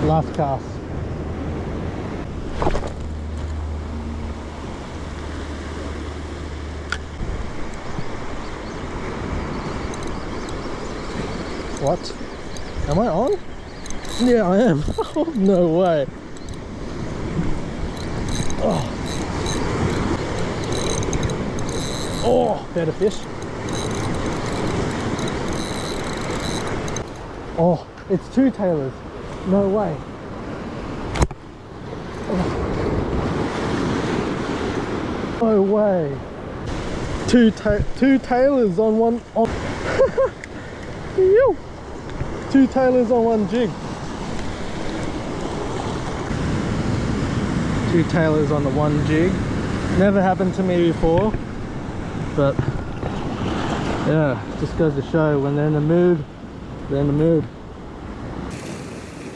Last cast. What? Am I on? Yeah, I am. Oh, no way. Oh. Oh, better fish. Oh, it's two Tailors. No way. Oh. No way. Two Tailors on one. On two Tailors on one jig. Two Tailors on the one jig. Never happened to me before, but yeah, just goes to show when they're in the mood, they're in the mood.